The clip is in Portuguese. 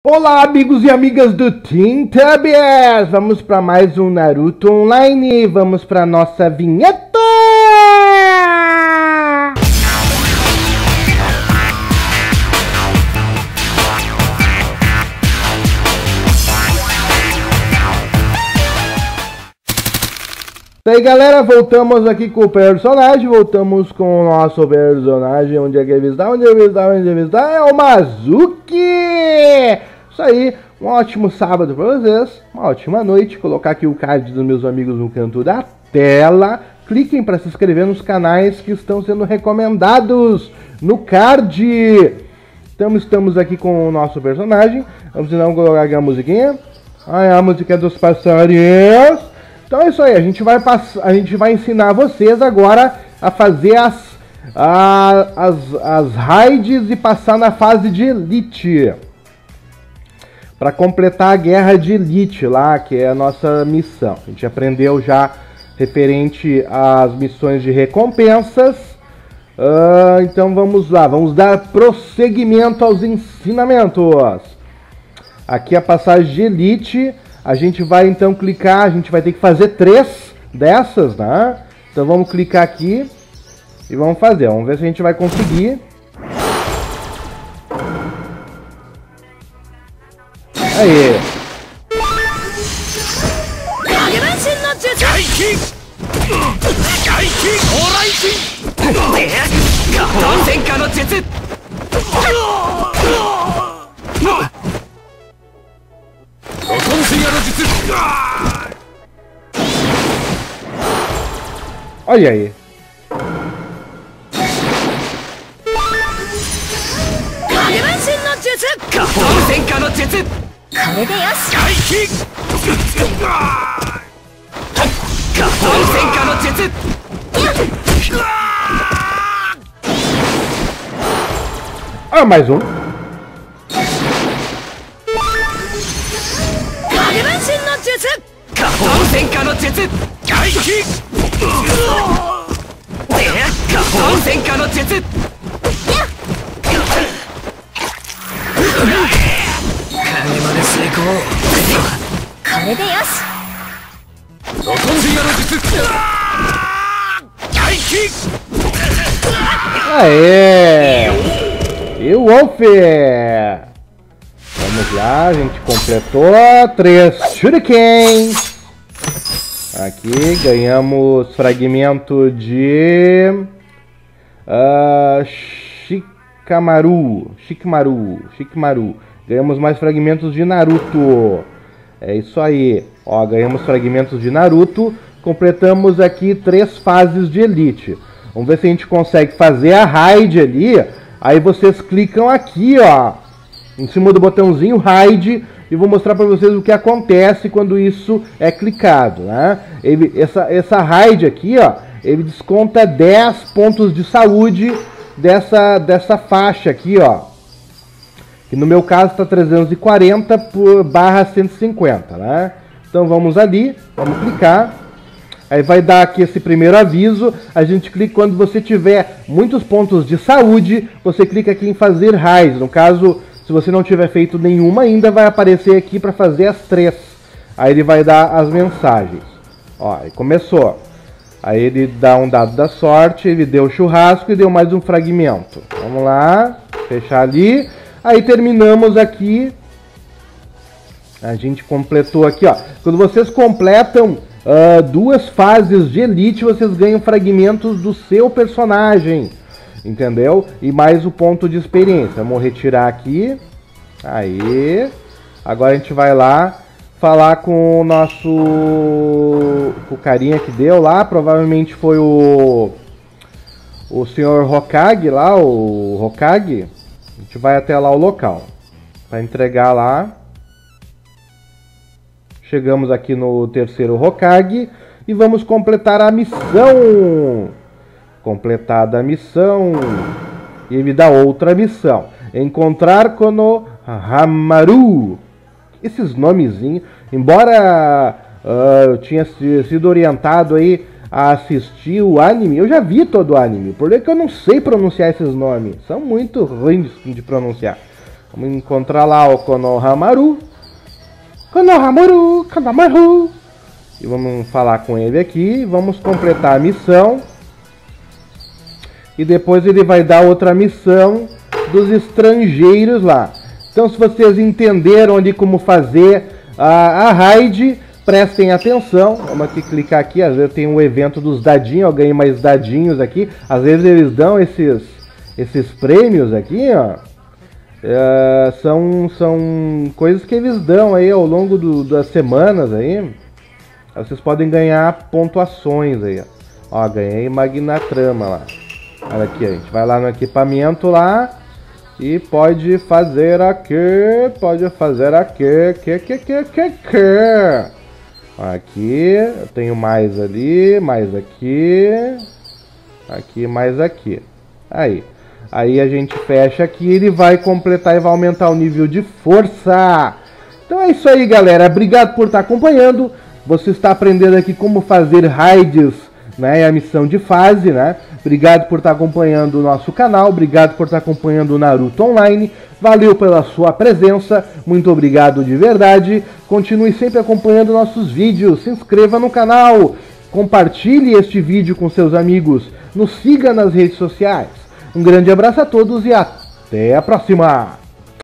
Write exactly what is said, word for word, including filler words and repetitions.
Olá, amigos e amigas do Teletubbies! Vamos para mais um Naruto Online. Vamos para nossa vinheta! E aí, galera, voltamos aqui com o personagem. Voltamos com o nosso personagem. Onde é que ele está? Onde ele está? Onde ele está? É o Mazuki! Isso aí, um ótimo sábado para vocês, uma ótima noite. Colocar aqui o card dos meus amigos no canto da tela. Cliquem para se inscrever nos canais que estão sendo recomendados no card. Então estamos aqui com o nosso personagem. Vamos então colocar aqui a musiquinha. Ah, é a música dos passarinhos. Então é isso aí, a gente vai, pass... a gente vai ensinar vocês agora a fazer as, a... as... as raids e passar na fase de Elite. Para completar a guerra de Elite lá, que é a nossa missão. A gente aprendeu já referente às missões de recompensas. Uh, então vamos lá, vamos dar prosseguimento aos ensinamentos. Aqui a passagem de Elite. A gente vai então clicar, a gente vai ter que fazer três dessas, né? Então vamos clicar aqui e vamos fazer. Vamos ver se a gente vai conseguir. Aí. Olha aí. Ah, mais um. Aê! E o Wolf! Vamos lá, a gente completou três shurikens. Aqui ganhamos fragmento de uh, Shikamaru, Shikamaru, Shikamaru. Ganhamos mais fragmentos de Naruto. É isso aí. Ó, ganhamos fragmentos de Naruto. Completamos aqui três fases de Elite. Vamos ver se a gente consegue fazer a raid ali. Aí vocês clicam aqui, ó, em cima do botãozinho raid. E vou mostrar para vocês o que acontece quando isso é clicado, né? Ele, essa, essa raid aqui, ó, ele desconta dez pontos de saúde dessa, dessa faixa aqui, ó. Que no meu caso está trezentos e quarenta por barra cento e cinquenta, né? Então vamos ali, vamos clicar. Aí vai dar aqui esse primeiro aviso. A gente clica quando você tiver muitos pontos de saúde, você clica aqui em fazer raid. No caso, se você não tiver feito nenhuma ainda, vai aparecer aqui para fazer as três. Aí ele vai dar as mensagens. Ó, aí começou. Aí ele dá um dado da sorte, ele deu churrasco e deu mais um fragmento. Vamos lá, fechar ali. Aí terminamos aqui. A gente completou aqui, ó. Quando vocês completam uh, duas fases de Elite, vocês ganham fragmentos do seu personagem. Entendeu? E mais o ponto de experiência. Vamos retirar aqui. Aí. Agora a gente vai lá falar com o nosso... com o carinha que deu lá. Provavelmente foi o... o senhor Hokage lá. O Hokage. A gente vai até lá o local. Para entregar lá. Chegamos aqui no terceiro Hokage. E vamos completar a missão. Completada a missão, e ele dá outra missão. Encontrar Konohamaru. Esses nomezinhos, embora uh, eu tinha sido orientado aí a assistir o anime, eu já vi todo o anime, porque eu não sei pronunciar esses nomes. São muito ruins de pronunciar. Vamos encontrar lá o Konohamaru. Konohamaru, Konohamaru. E vamos falar com ele aqui. Vamos completar a missão. E depois ele vai dar outra missão dos estrangeiros lá. Então, se vocês entenderam ali como fazer a, a raid, prestem atenção. Vamos aqui clicar aqui. Às vezes tem um evento dos dadinhos. Eu ganhei mais dadinhos aqui. Às vezes eles dão esses, esses prêmios aqui, ó. É, são, são coisas que eles dão aí ao longo do, das semanas aí. Vocês podem ganhar pontuações aí. Ó, ganhei Magnatrama lá. Olha aqui, a gente vai lá no equipamento lá e pode fazer aqui, pode fazer aqui, que, que, que, que, que. Aqui, eu tenho mais ali, mais aqui, aqui, mais aqui. Aí. Aí a gente fecha aqui, ele vai completar e vai aumentar o nível de força. Então é isso aí, galera. Obrigado por estar acompanhando. Você está aprendendo aqui como fazer raids, né? A missão de fase, né? Obrigado por estar acompanhando o nosso canal. Obrigado por estar acompanhando o Naruto Online. Valeu pela sua presença. Muito obrigado de verdade. Continue sempre acompanhando nossos vídeos. Se inscreva no canal. Compartilhe este vídeo com seus amigos. Nos siga nas redes sociais. Um grande abraço a todos e até a próxima!